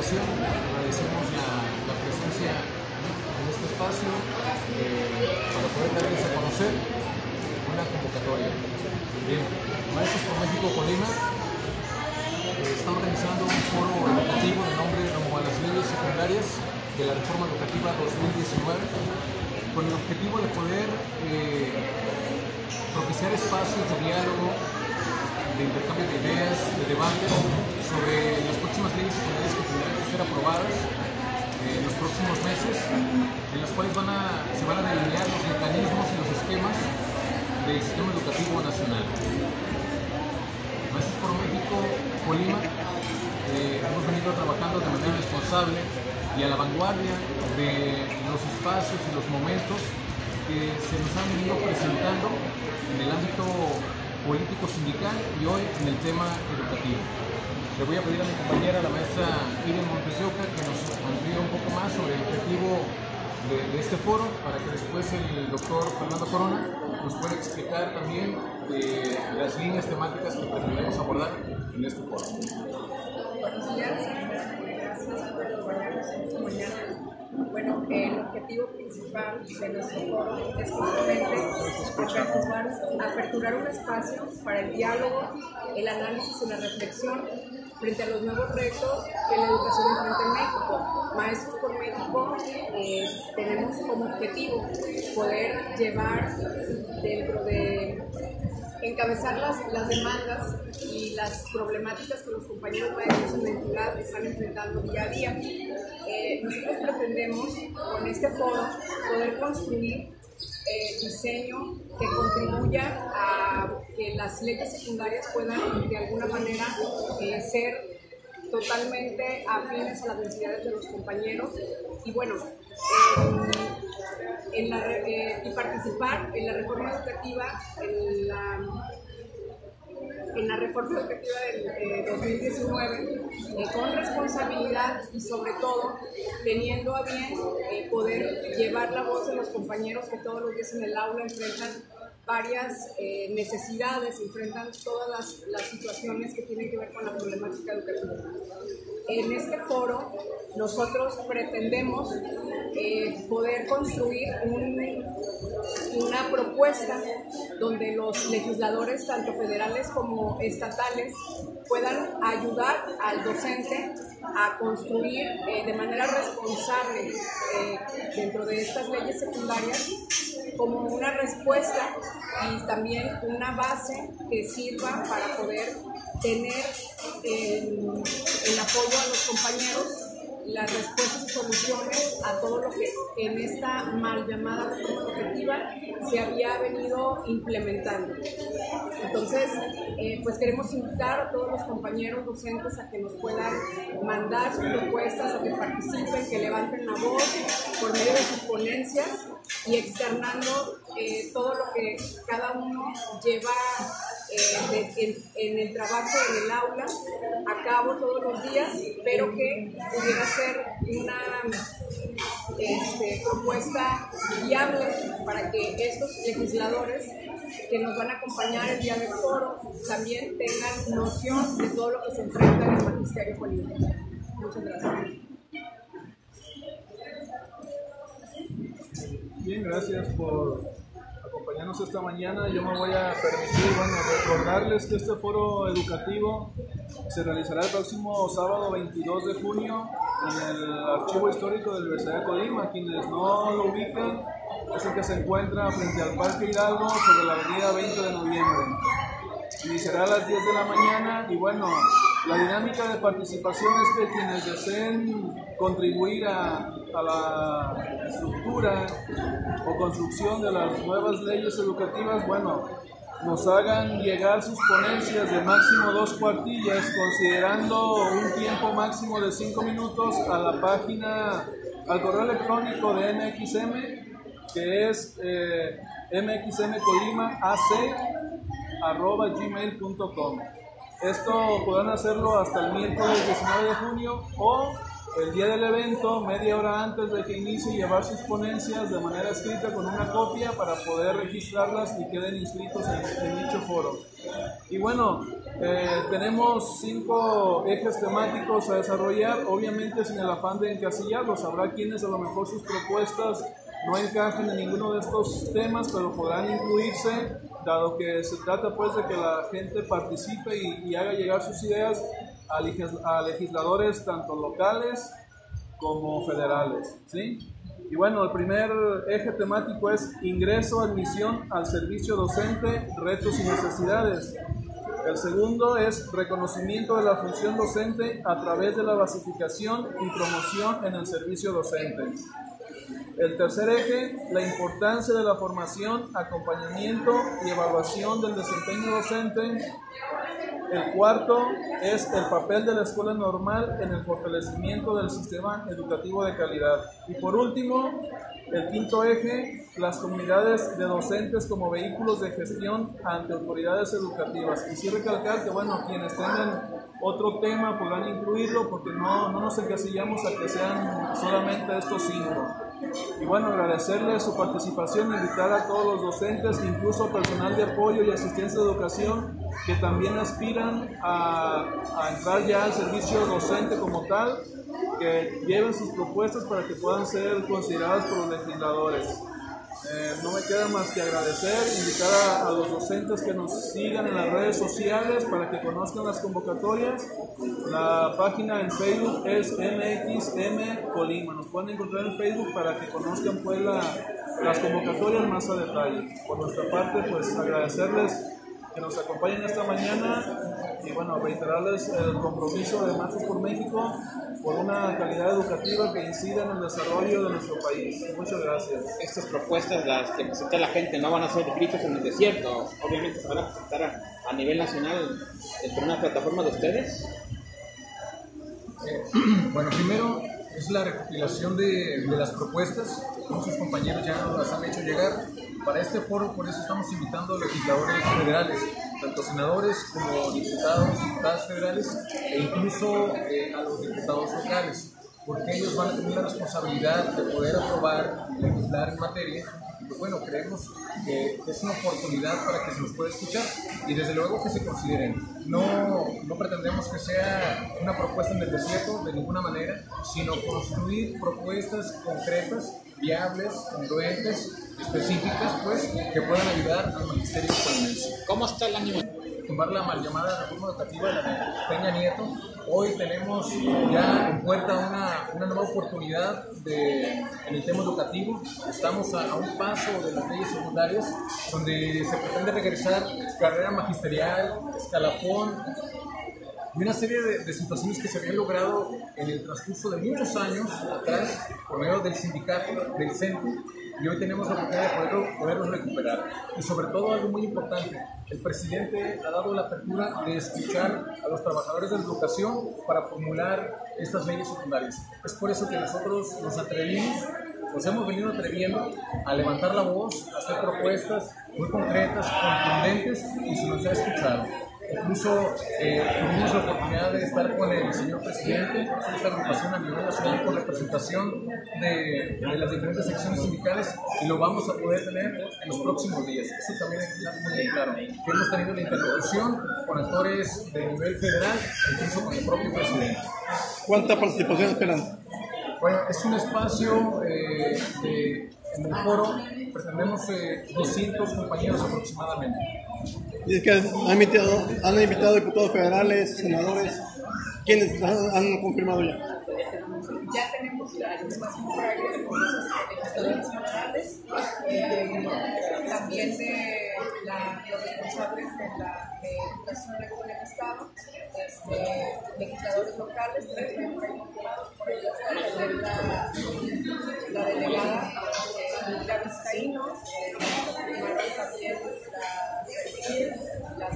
invitación, agradecemos la presencia en este espacio para poder darles a conocer una convocatoria. Bien, Maestros por México Colima está organizando un foro educativo de nombre Rumbo a las Leyes Secundarias de la Reforma Educativa 2019, con el objetivo de poder propiciar espacios de diálogo, de intercambio de ideas, de debates sobre las próximas leyes secundarias que tendrán que ser aprobadas en los próximos meses, en las cuales se van a delinear los mecanismos y los esquemas del sistema educativo nacional. Maestros por México Colima hemos venido trabajando de manera responsable y a la vanguardia de los espacios y los momentos que se nos han venido presentando en el ámbito político sindical y hoy en el tema educativo. Le voy a pedir a mi compañera, la maestra Irene Montes de Oca, que nos amplíe un poco más sobre el objetivo de este foro, para que después el doctor Fernando Corona nos pueda explicar también las líneas temáticas que pretendemos abordar en este foro. Buenos días, gracias por acompañarnos esta mañana. Bueno, el objetivo principal de nuestro foro es justamente aperturar un espacio para el diálogo, el análisis y la reflexión frente a los nuevos retos que la educación enfrenta en México. Maestros por México tenemos como objetivo poder llevar dentro de encabezar las demandas y las problemáticas que los compañeros maestros en la entidad están enfrentando día a día. Nosotros pretendemos con este foro poder construir diseño que contribuya a que las leyes secundarias puedan de alguna manera ser totalmente afines a las necesidades de los compañeros y bueno, y participar en la reforma educativa, en la reforma educativa del 2019 con responsabilidad y sobre todo teniendo a bien poder llevar la voz de los compañeros que todos los días en el aula enfrentan varias necesidades, enfrentan todas las situaciones que tienen que ver con la problemática educativa. En este foro nosotros pretendemos poder construir una propuesta donde los legisladores, tanto federales como estatales, puedan ayudar al docente a construir de manera responsable dentro de estas leyes secundarias como una respuesta y también una base que sirva para poder tener el apoyo a los compañeros, las respuestas y soluciones a todo lo que en esta mal llamada reforma educativa se había venido implementando. Entonces, pues queremos invitar a todos los compañeros docentes a que nos puedan mandar sus propuestas, a que participen, que levanten la voz por medio de sus ponencias y externando todo lo que cada uno lleva en el trabajo en el aula a cabo todos los días, pero que pudiera ser una propuesta viable para que estos legisladores que nos van a acompañar el día del foro también tengan noción de todo lo que se enfrenta en el magisterio político. Muchas gracias. Bien, gracias por acompañarnos esta mañana. Yo me voy a permitir, recordarles que este foro educativo se realizará el próximo sábado 22 de junio en el Archivo Histórico de la Universidad de Colima. Quienes no lo ubican, es el que se encuentra frente al Parque Hidalgo sobre la avenida 20 de noviembre. Iniciará a las 10 de la mañana y bueno, la dinámica de participación es que quienes deseen contribuir a la estructura o construcción de las nuevas leyes educativas, nos hagan llegar sus ponencias de máximo 2 cuartillas, considerando un tiempo máximo de 5 minutos a la página, al correo electrónico de MXM, que es mxmcolima.ac@gmail.com. Esto podrán hacerlo hasta el miércoles 19 de junio o el día del evento, media hora antes de que inicie, llevar sus ponencias de manera escrita con una copia para poder registrarlas y queden inscritos en dicho foro. Y bueno, Tenemos 5 ejes temáticos a desarrollar, obviamente sin el afán de encasillarlos. Habrá quienes a lo mejor sus propuestas no encajen en ninguno de estos temas, pero podrán incluirse, dado que se trata pues de que la gente participe y haga llegar sus ideas a legisladores tanto locales como federales, ¿sí? Y bueno, el primer eje temático es ingreso, admisión al servicio docente, retos y necesidades. El segundo es reconocimiento de la función docente a través de la basificación y promoción en el servicio docente. El tercer eje, la importancia de la formación, acompañamiento y evaluación del desempeño docente. El cuarto es el papel de la escuela normal en el fortalecimiento del sistema educativo de calidad. Y por último, el quinto eje, las comunidades de docentes como vehículos de gestión ante autoridades educativas. Y sí recalcar que, bueno, quienes tengan otro tema podrán incluirlo porque no nos encasillamos a que sean solamente estos 5. Y bueno, agradecerles su participación, invitar a todos los docentes, incluso personal de apoyo y asistencia de educación, que también aspiran a entrar ya al servicio docente como tal, que lleven sus propuestas para que puedan ser consideradas por los legisladores. No me queda más que agradecer, invitar a los docentes que nos sigan en las redes sociales para que conozcan las convocatorias. La página en Facebook es MXM Colima. Nos pueden encontrar en Facebook para que conozcan pues las convocatorias más a detalle. Por nuestra parte, pues agradecerles que nos acompañen esta mañana y bueno, reiterarles el compromiso de Machos por México por una calidad educativa que incida en el desarrollo de nuestro país. Muchas gracias. Estas propuestas, las que presenta la gente, no van a ser gritos en el desierto, obviamente se van a presentar a nivel nacional dentro de una plataforma de ustedes. Bueno, primero es la recopilación de las propuestas. Muchos compañeros ya nos las han hecho llegar. Para este foro, por eso estamos invitando a legisladores federales, tanto senadores como diputadas federales e incluso a los diputados locales, porque ellos van a tener la responsabilidad de poder aprobar y legislar en materia. Y pues bueno, creemos que es una oportunidad para que se nos pueda escuchar y desde luego que se consideren. No pretendemos que sea una propuesta en el desierto de ninguna manera, sino construir propuestas concretas, viables, congruentes, específicas, pues, que puedan ayudar al magisterio colimense. ¿Cómo está el ánimo? Tumbar la mal llamada reforma educativa de la de Peña Nieto. Hoy tenemos ya en puerta una nueva oportunidad en el tema educativo. Estamos a un paso de las leyes secundarias, donde se pretende regresar carrera magisterial, escalafón, y una serie de situaciones que se habían logrado en el transcurso de muchos años atrás por medio del sindicato, del CENTE, y hoy tenemos la oportunidad de poderlos recuperar. Y sobre todo algo muy importante, el presidente ha dado la apertura de escuchar a los trabajadores de la educación para formular estas leyes secundarias. Es por eso que nosotros nos hemos venido atreviendo a levantar la voz, a hacer propuestas muy concretas, contundentes, y se nos ha escuchado. Incluso tuvimos la oportunidad de estar con el señor presidente, esta agrupación a nivel nacional con representación de las diferentes secciones sindicales, y lo vamos a poder tener en los próximos días. Eso también es muy claro, que hemos tenido la interlocución con actores de nivel federal, incluso con el propio presidente. ¿Cuánta participación esperan? Bueno, es un espacio en el foro, pretendemos 200 compañeros aproximadamente. Y es que han invitado diputados federales, senadores. ¿Quiénes han confirmado ya? Ya tenemos la información por ahí de los nacionales, también de los responsables de educación de el Estado, legisladores locales, también por ahí confirmados, por ellos la delegada Mira Vizcaíno, también la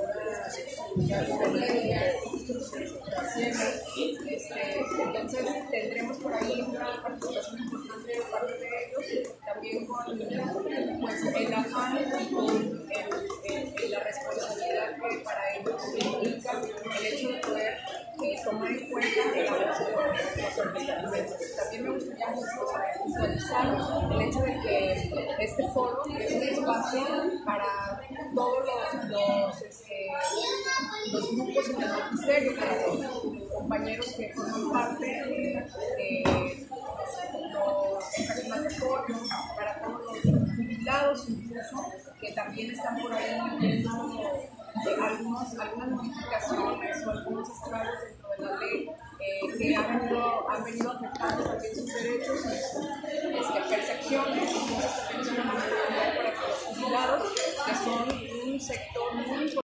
senadora entonces tendremos por ahí una participación importante de parte de ellos, también con pues, el afán y con la responsabilidad que para ellos implica el hecho de poder tomar en cuenta la voz de los argumentos. También me gustaría puntualizar el hecho de que este foro es un espacio para todos los los grupos en el magisterio, para los compañeros que forman parte, los personal de apoyo, para todos los jubilados incluso, que también están por ahí viendo algunas modificaciones o algunos estragos dentro de la ley que han venido afectando también sus derechos y sus percepciones.